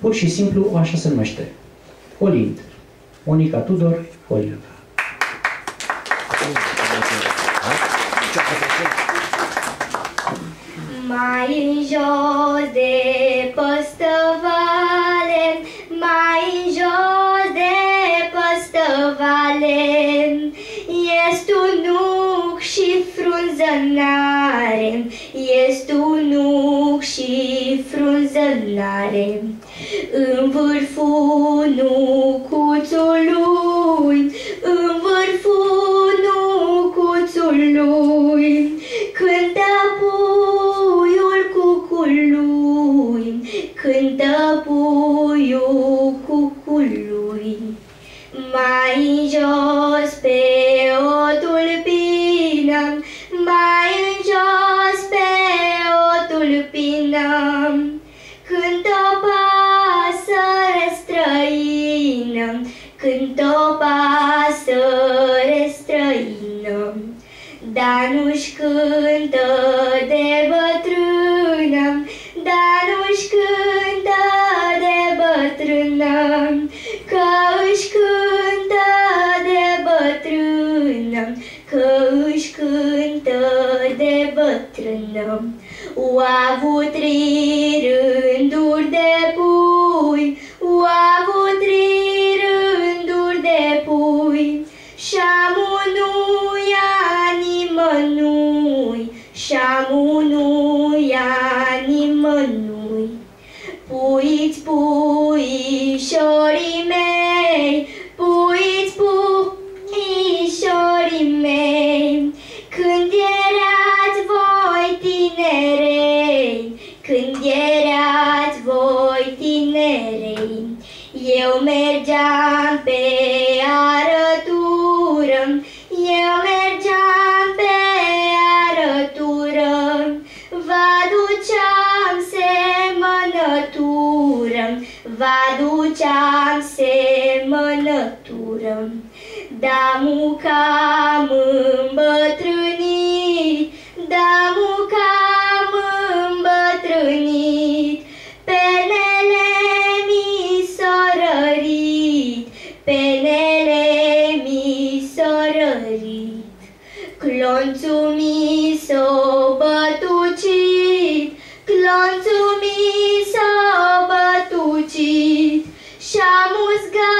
Pur și simplu așa se numește. Colind. Monica Tudor, Colind. Mai în jos de păstăvale, mai în jos de păstăvale, este un nuc și frunzănare, este un nuc și frunzănare. În vârful nucuțului, în vârful nucuțului, cântă puiul cucului, cântă puiul cucului. Mai în jos pe o tulpină, mai în jos pe o tulpină, cântă o pasăre străină, cântă o pasăre străină. Dar nu-și cântă de bătrână, dar nu-și cântă de bătrână, că își cântă de bătrână, că își cântă de bătrână. O avut 3 rânduri de pui, o avut 3 rânduri de pui, și-amunuia nimănui, și-amunuia nimănui. Puiți, puișorii mei, puiți, puișorii mei, când erați voi tinerei, când erați voi tinerei, eu mergeam pe arătură, eu mergeam pe arătură, vă aduceam semănătură, vă aduceam semănătură. Da mucam îmbătrânit, da mucam îmbătrânit, penele mi s-o rărit, penele mi s-o rărit. Clonțul mi s-o bătucit, clonțul mi s-o bătucit, și-a musgat